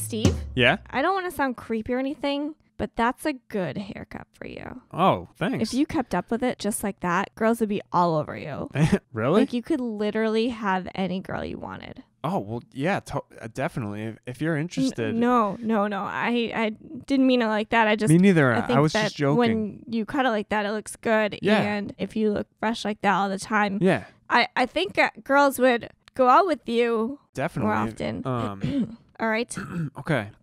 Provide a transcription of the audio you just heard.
Steve. Yeah? I don't want to sound creepy or anything, but that's a good haircut for you. Oh, thanks. If you kept up with it just like that, girls would be all over you. Really? Like, you could literally have any girl you wanted. Oh, well, yeah, definitely. If you're interested. No. I didn't mean it like that. Me neither. I think I was that just joking. when you cut it like that, it looks good. Yeah. And if you look fresh like that all the time, Yeah. I think girls would go out with you Definitely. more often. All right. Okay.